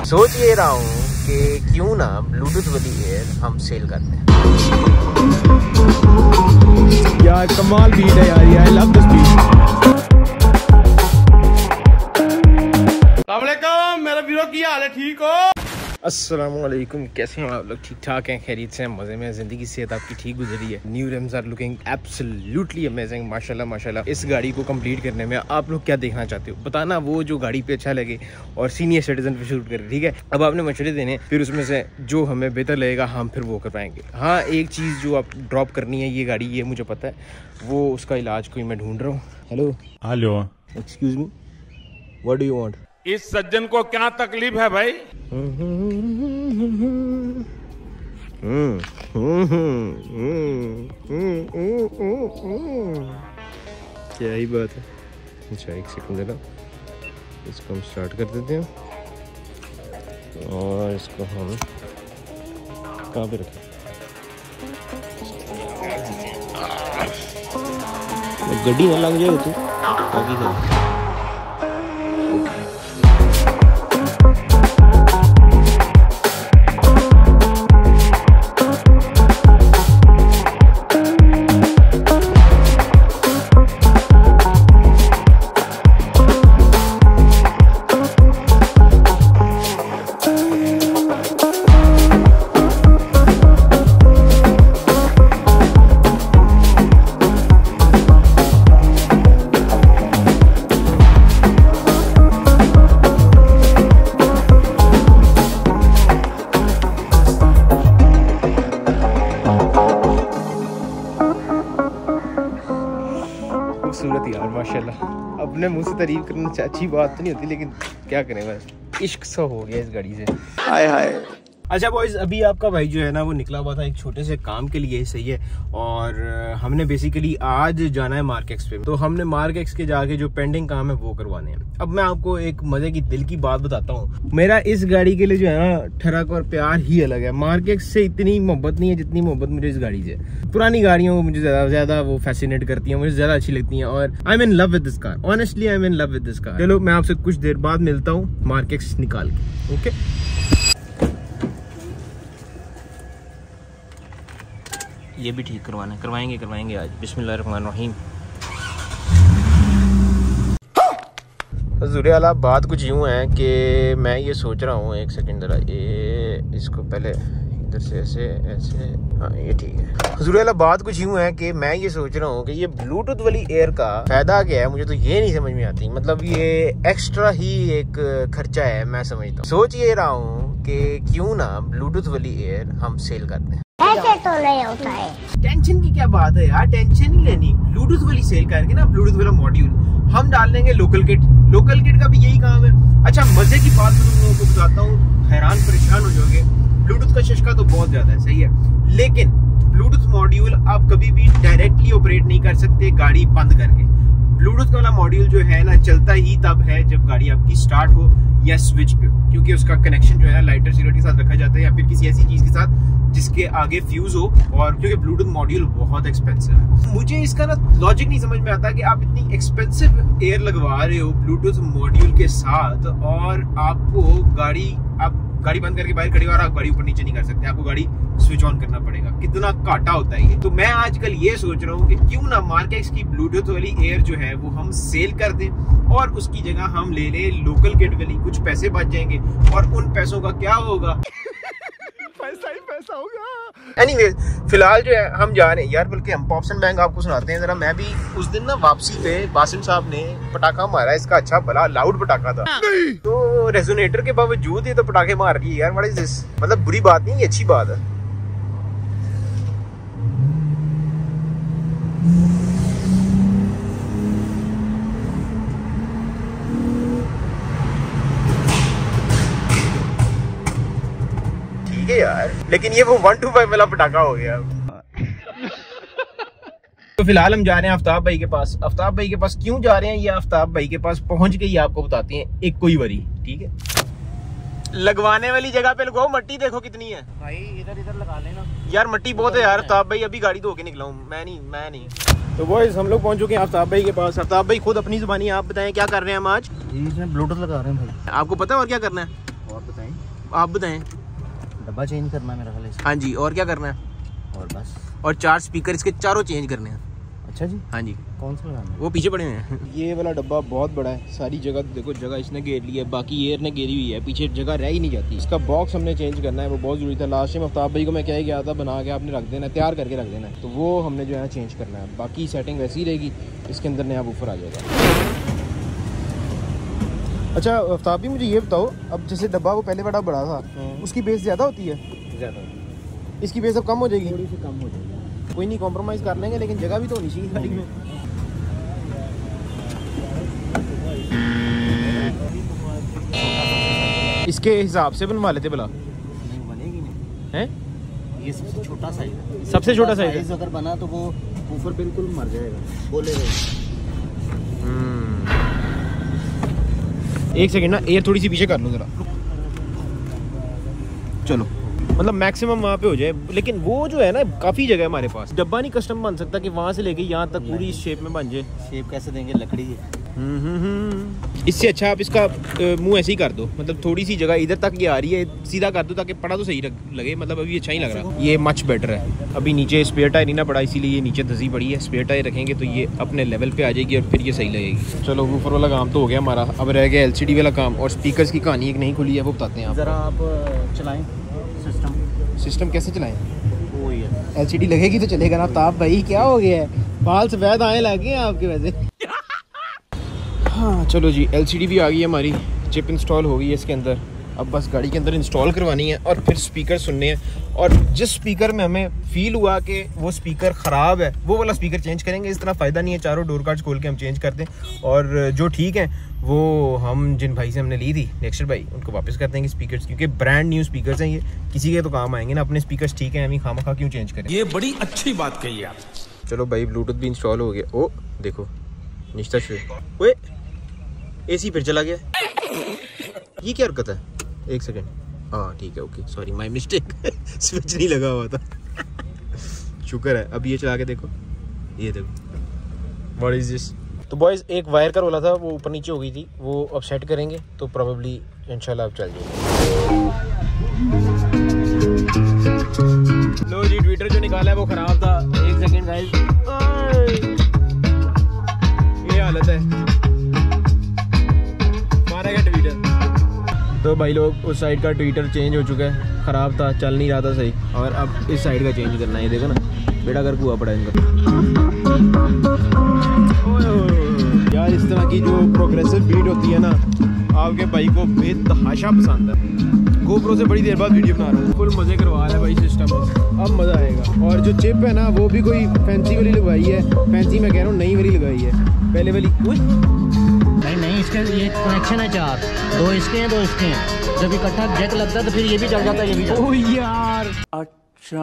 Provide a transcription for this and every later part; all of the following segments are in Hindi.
सोच ये रहा हूँ कि क्यों ना ब्लूटूथ वाली एयर हम सेल करते हैं। यार कमाल बीट है यार, आई लव दिस बीट। अस्सलाम वालेकुम मेरा वीरो, की हाल है, ठीक हो? अस्सलामुअलैकुम, कैसे हैं आप लोग? ठीक ठाक हैं, खैरियत से हैं, मज़े में, ज़िंदगी सेहत आपकी ठीक गुजरी है। New rims are looking absolutely amazing, माशाल्लाह माशाल्लाह। इस गाड़ी को कंप्लीट करने में आप लोग क्या देखना चाहते हो बताना, वो जो गाड़ी पे अच्छा लगे और सीनियर सिटीजन पे शूट करें, ठीक है? अब आपने मशवरे देने, फिर उसमें से जो हमें बेहतर लगेगा हम फिर वो कर पाएंगे। हाँ, एक चीज़ जो आप ड्रॉप करनी है ये गाड़ी, ये मुझे पता है, वो उसका इलाज कोई मैं ढूंढ रहा हूँ। Hello hello, excuse me, what do you want? इस सज्जन को क्या तकलीफ है भाई? क्या ही बात है। अच्छा एक सेकंड देना, इसको हम स्टार्ट कर देते हैं और इसको हम कहाँ पे रखें? गड्डी ना लग जाए तो बाकी कर। खूबसूरत यार माशाल्लाह। अपने मुंह से तारीफ करना अच्छी बात तो नहीं होती, लेकिन क्या करें, बस इश्क सा हो गया इस गाड़ी से। हाय हाय। अच्छा बॉयज, अभी आपका भाई जो है ना वो निकला हुआ था एक छोटे से काम के लिए, सही है, और हमने बेसिकली आज जाना है मार्केक्स पे। तो हमने मार्केक्स के जाके जो पेंडिंग काम है वो करवाने हैं। अब मैं आपको एक मजे की दिल की बात बताता हूँ, मेरा इस गाड़ी के लिए जो है ना ठरक और प्यार ही अलग है। मार्केक्स से इतनी मोहब्बत नहीं है जितनी मोहब्बत मुझे इस गाड़ी से। पुरानी गाड़ियों मुझे ज्यादा वो फैसिनेट करती है, मुझे ज्यादा अच्छी लगती है, और I am in love with this car. Honestly I am in love with this car. चलो मैं आपसे कुछ देर बाद मिलता हूँ मार्केक्स निकाल के, ओके? ये भी ठीक करवाना है, करवाएंगे आज। बिस्मिल्लाहिर्रहमानिर्रहीम। ज़ुरे आला, बात कुछ यूँ है कि मैं ये सोच रहा हूँ, एक सेकंड ज़रा, ये इसको पहले इधर से ऐसे, हाँ ये ठीक है। ज़ुरे आला, बात कुछ यूँ है कि मैं ये सोच रहा हूँ कि ये ब्लूटूथ वाली एयर का फायदा क्या है, मुझे तो ये नहीं समझ में आती। मतलब ये एक्स्ट्रा ही एक खर्चा है, मैं समझता हूँ। सोच ये रहा हूँ कि क्यों ना ब्लूटूथ वाली एयर हम सेल करते हैं। ऐसे तो नहीं होता है। टेंशन की क्या बात है यार, टेंशन नहीं लेनी। ब्लूटूथ वाली सेल करके ना, ब्लूटूथ वाला मॉड्यूल हम डाल देंगे लोकल किट। लोकल किट का भी यही काम है। अच्छा मजे की बात तो तुम लोगों को बताता हूँ, हैरान परेशान हो जाओगे। ब्लूटूथ का शशका तो बहुत ज्यादा है, सही है, लेकिन ब्लूटूथ मॉड्यूल आप कभी भी डायरेक्टली ऑपरेट नहीं कर सकते गाड़ी बंद करके। ब्लूटूथ वाला मॉड्यूल जो है ना चलता ही तब है जब गाड़ी आपकी स्टार्ट हो या स्विच पे हो, क्योंकि उसका कनेक्शन जो है ना लाइटर सिगरेट के साथ रखा जाता है या फिर किसी ऐसी चीज के साथ जिसके आगे फ्यूज हो, और क्योंकि ब्लूटूथ मॉड्यूल बहुत एक्सपेंसिव है। मुझे इसका ना लॉजिक नहीं समझ में आता कि आप इतनी एक्सपेंसिव एयर लगवा रहे हो ब्लूटूथ मॉड्यूल के साथ, और आपको आप गाड़ी बंद करके बाहर खड़ी हो और आप गाड़ी ऊपर नीचे नहीं कर सकते, आपको गाड़ी स्विच ऑन करना पड़ेगा। कितना काटा होता है ये। तो मैं आजकल ये सोच रहा हूँ कि क्यों ना मार्केक्स की ब्लूटूथ वाली एयर जो है वो हम सेल कर दें, और उसकी जगह हम ले लें लोकल किट वाली। कुछ पैसे बच जाएंगे, और उन पैसों का क्या होगा? पैसा ही पैसा होगा। एनीवे, फिलहाल जो है हम जा रहे हैं यार, बल्कि हम पॉप्सन बैंक आपको सुनाते हैं जरा। मैं भी उस दिन ना वापसी पे बासिम साहब ने पटाखा मारा, इसका अच्छा भला लाउड पटाखा था, तो रेजोनेटर के बावजूद ये तो पटाखे मार रही है यार। What is this? मतलब बुरी बात नहीं, ये अच्छी बात है। यार, लेकिन ये वो 125 वाला पटाखा हो गया। तो फिलहाल हम जा रहे हैं आफ्ताब भाई के पास। आफ्ताब भाई के पास क्यों जा रहे हैं, ये आफ्ताब भाई के पास पहुंच के ही आपको बताते हैं एक कोई बारी, ठीक है? लगवाने वाली जगह पे लगाओ, मट्टी देखो कितनी है भाई, इधर इधर लगा लेना यार, मट्टी बहुत है यार। आफ्ताब भाई अभी गाड़ी धो के निकला हूँ, मैं नहीं। तो बॉयज हम लोग पहुंच चुके हैं आफ्ताब भाई के पास। आफ्ताब भाई खुद अपनी जुबानी आप बताएं क्या कर रहे हैं हम आज? जी इसमें ब्लूटूथ लगा रहे हैं भाई। आपको पता है और क्या करना है? और बताएं। आप बताएं। डब्बा चेंज करना है मेरा ख्याल है। हाँ जी, और क्या करना है? और बस। और 4 स्पीकर इसके चारों चेंज करने हैं। अच्छा जी, हाँ जी। कौन सा लगाना है? वो पीछे पड़े हुए हैं। ये वाला डब्बा बहुत बड़ा है, सारी जगह देखो, जगह इसने घेर ली है, बाकी एयर ने घेरी हुई है, पीछे जगह रह ही नहीं जाती। इसका बॉक्स हमने चेंज करना है, वो बहुत ज़रूरी था। लास्ट टाइम आफ्ताब भाई को मैं क्या गया था, बना के आपने रख देना है, तैयार करके रख देना है, तो वो हमने जो है चेंज करना है। बाकी सेटिंग वैसी ही रहेगी, इसके अंदर नया वूफर आ जाएगा। अच्छा आफ्ताब भी मुझे ये बताओ, अब जैसे डब्बा वो पहले बड़ा था, उसकी बेस ज़्यादा होती है? ज़्यादा। इसकी बेस अब कम हो जाएगी? थोड़ी सी कम हो जाएगी। कोई नहीं, कॉम्प्रोमाइज़ कर लेंगे, लेकिन जगह भी तो होनी चाहिए गाड़ी में। इसके हिसाब से बनवा लेते भला? नहीं बनेगी नहीं हैं? ये सबसे छोटा साइज है। सबसे छोटा साइज अगर बना तो वो ऊपर बिल्कुल मर जाएगा, बोले एक सेकंड ना, एयर थोड़ी सी पीछे कर लो जरा। चलो, मतलब मैक्सिमम वहाँ पे हो जाए, लेकिन वो जो है ना काफ़ी जगह है हमारे पास। डब्बा नहीं कस्टम बन सकता कि वहाँ से लेके यहाँ तक पूरी शेप में बन जाए। शेप कैसे देंगे, लकड़ी है। इससे अच्छा आप इसका मुंह ऐसे ही कर दो, मतलब थोड़ी सी जगह इधर तक ये आ रही है, सीधा कर दो ताकि पड़ा तो सही लगे। मतलब अभी अच्छा ही लग रहा है, ये मच बेटर है। अभी नीचे स्पेयर टायर नहीं ना पड़ा, इसीलिए ये नीचे धसी पड़ी है। स्पेयर टायर रखेंगे तो ये अपने लेवल पे आ जाएगी और फिर ये सही लगेगी। चलो, वूफर वाला काम तो हो गया हमारा, अब रह गया LCD वाला काम। और स्पीकर्स की कहानी एक नहीं खुली है, वो बताते हैं आप। ज़रा आप चलाएं सिस्टम कैसे चलाएं? वो ही है, LCD लगेगी तो चलेगा ना। ताब भाई क्या हो गया है, बाल सफ़ेद आने लगे हैं आपके वैसे। हाँ चलो जी, LCD भी आ गई है हमारी, चिप इंस्टॉल हो गई है इसके अंदर। अब बस गाड़ी के अंदर इंस्टॉल करवानी है और फिर स्पीकर सुनने हैं। और जिस स्पीकर में हमें फील हुआ कि वो स्पीकर ख़राब है, वो वाला स्पीकर चेंज करेंगे। इस तरह फ़ायदा नहीं है चारों डोर कार्ड्स खोल के हम चेंज कर दें। और जो ठीक है वो हम जिन भाई से हमने ली थी, नेक्स्टर भाई, उनको वापस कर देंगे स्पीकर्स, क्योंकि ब्रांड न्यू स्पीकर्स हैं ये, किसी के तो काम आएंगे ना। अपने स्पीकर्स ठीक है, हमें खामखा क्यों चेंज करें। ये बड़ी अच्छी बात कही आप। चलो भाई, ब्लूटूथ भी इंस्टॉल हो गया। ओ देखो निश्ता ओए, AC फिर चला गया। ये क्या हरकत है? एक सेकंड, हाँ ठीक है, okay sorry my mistake. Switch नहीं लगा हुआ था। शुक्र है। अब ये चला के देखो, ये देखो, व्हाट इज दिस। तो बॉयज, एक वायर का रोला था, वो ऊपर नीचे हो गई थी, वो अब सेट करेंगे तो प्रोबेबली इंशाल्लाह अब चल जाएगा। लो जी, ट्विटर जो निकाला है वो खराब था। एक सेकंड गाइस, ये हालत है, मारा गया ट्विटर। तो भाई लोग, उस साइड का ट्विटर चेंज हो चुका है, ख़राब था, चल नहीं रहा था सही। और अब इस साइड का चेंज करना है। ये देखो ना, बेड़ा गर्क हुआ पड़ा इनका। यार इस तरह की जो प्रोग्रेसिव बीट होती है ना, आपके भाई को बेतहाशा पसंद है। GoPro से बड़ी देर बाद वीडियो बना रहा हूँ, फुल मज़े करवा रहा है भाई सिस्टम में, अब मज़ा आएगा। और जो चिप है ना, वो भी कोई फैंसी वाली लगवाई है। फैंसी मैं कह रहा हूँ, नई वाली लगाई है, पहले वाली नहीं इसके ये कनेक्शन है 4, 2 इसके हैं 2 इसके हैं। जब इकट्ठा जैक लगता है तो फिर ये भी चल जाता है, ये भी चल। ओह यार, अच्छा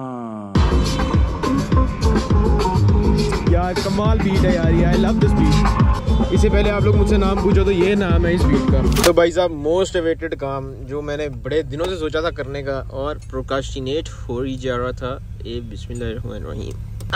यार कमाल बीट है यार, आई लव दिस बीट। इससे पहले आप लोग मुझसे नाम पूछो तो ये नाम है इस बीट का। तो भाई साहब, मोस्ट अवेटेड काम जो मैंने बड़े दिनों से सोचा था करने का और प्रोकास्टिनेट हो ही जा रहा था, ये बिस्मिल्लाहिर्रहमानिर्रहीम।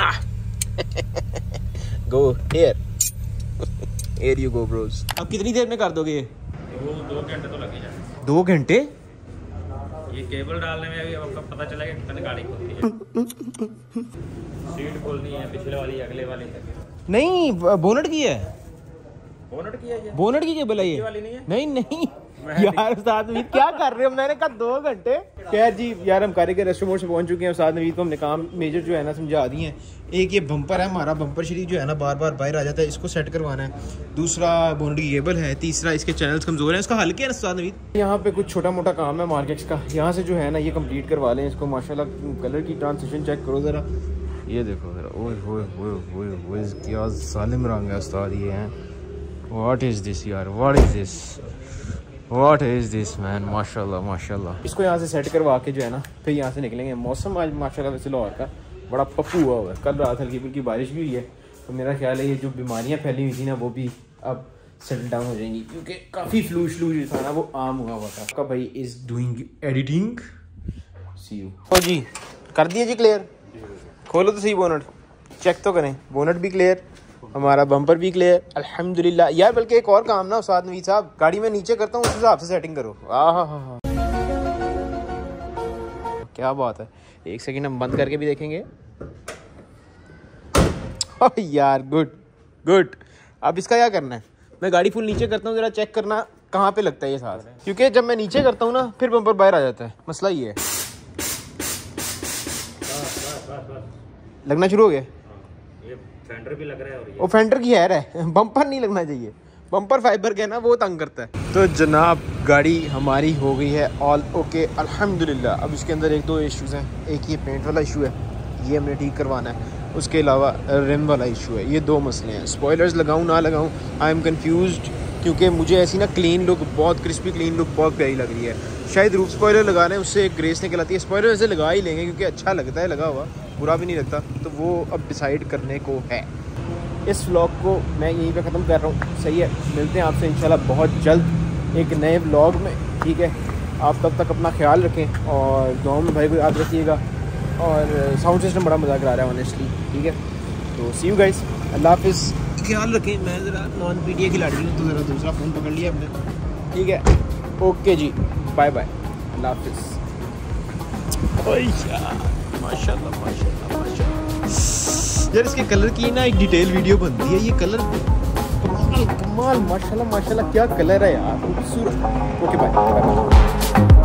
Go here, Here you go bros। अब कितनी देर में कर दोगे ये? वो 2 घंटे तो लगे जाए। 2 घंटे? ये केबल डालने में अभी आपको पता चलेगा कितनी गाड़ी खोलती है। सीट खोलनी है, पिछले वाली अगले वाली तक। नहीं, बोनट की है। बोनट की है ये? बोनट की केबल है ये वाली नहीं है? नहीं यार उस्ताद नवीद क्या कर रहे हो? मैंने कहा 2 घंटे। खैर जी यार, हम कारीगर रेस्टोरेंट से पहुंच चुके हैं। उस्ताद नवीद को हमने काम मेजर जो है ना समझा दिए हैं। एक ये बम्पर है हमारा, बम्पर शरीफ जो है ना बार बार बाहर आ जाता है, इसको सेट करवाना है। दूसरा बोनट की केबल है। तीसरा इसके चैनल्स कमजोर हैं, इसका हल किया है उस्ताद नवीद। यहाँ पे कुछ छोटा मोटा काम है मार्केट्स का, यहाँ से जो है ना ये कंप्लीट करवा लें इसको। माशाल्लाह कलर की ट्रांसिशन चेक करो ज़रा, ये देखो ज़रा, ओए क्या जालिम रंग है उस्ताद ये हैं। व्हाट इज़ दिस यार, व्हाट इज़ दिस मैन, माशाल्लाह माशाल्लाह। इसको यहाँ से सेट करवा के जो है ना फिर यहाँ से निकलेंगे। मौसम आज माशाल्लाह वैसे लाहौर का बड़ा पप्पू हुआ है। कल रात हल्की फुल्की बारिश भी हुई है, तो मेरा ख्याल है ये जो बीमारियाँ फैली हुई थी ना, वो भी अब सेटल डाउन हो जाएंगी, क्योंकि काफ़ी फ्लू जो था ना वो आम हुआ था। आपका भाई is doing editing. See you. ओ जी, कर दिए जी क्लियर। खोलो तो सही बोनट, चेक तो करें। बोनट भी क्लियर, हमारा बम्पर भी क्लियर, अल्हम्दुलिल्लाह। यार बल्कि एक और काम ना उस्ताद नवीद साहब, गाड़ी में नीचे करता हूँ उस हिसाब से सेटिंग करो। हाँ हाँ हाँ हाँ। क्या बात है। एक सेकंड हम बंद करके भी देखेंगे। यार गुड गुड। अब इसका क्या करना है, मैं गाड़ी फुल नीचे करता हूँ, ज़रा चेक करना कहाँ पे लगता है ये साथ, क्योंकि जब मैं नीचे करता हूँ ना फिर बम्पर बाहर आ जाता है। मसला ये है। लगना शुरू हो गया। ये फेंडर भी लग रहा है और वो फेंडर की है, बम्पर नहीं लगना चाहिए। बम्पर फाइबर का है ना, वो तंग करता है। तो जनाब गाड़ी हमारी हो गई है ऑल ओके अल्हम्दुलिल्लाह। अब इसके अंदर एक दो इश्यूज़ हैं। एक ये पेंट वाला इशू है, ये हमने ठीक करवाना है। उसके अलावा रिम वाला इशू है। ये दो मसले हैं। स्पॉयलर्स लगाऊं ना लगाऊं, आई एम कन्फ्यूज्ड, क्योंकि मुझे ऐसी ना क्लीन लुक, बहुत क्रिस्पी क्लीन लुक बहुत प्यारी लग रही है। शायद रूफ स्पॉयलर लगा रहे हैं, उससे एक ग्रेस निकल आती है। स्पॉयलर वैसे लगा ही लेंगे क्योंकि अच्छा लगता है लगा हुआ, बुरा भी नहीं लगता। तो वो अब डिसाइड करने को है। इस व्लॉग को मैं यहीं पे ख़त्म कर रहा हूँ। सही है, मिलते हैं आपसे इंशाल्लाह बहुत जल्द एक नए व्लॉग में। ठीक है, आप तब तक अपना ख्याल रखें और दुआओं में भाई को याद रखिएगा। और साउंड सिस्टम बड़ा मज़ा करा रहा है ऑनेस्टली। ठीक है, तो सी यू गाइस, अल्लाह हाफिज़। ख्याल रखें। मैं ज़रा नॉन पीटीए खिला रही हूँ तो ज़रा दूसरा फ़ोन पकड़ लिया हमने। ठीक है, ओके जी, बाय बाय, अल्लाह हाफिज़। माशाल्लाह माशाल्लाह माशाल्लाह यार, इसके कलर की ना एक डिटेल वीडियो बनती है। ये कलर कमाल, माशाल्लाह माशाल्लाह, क्या कलर है यार, खूबसूरत। Okay bye bye.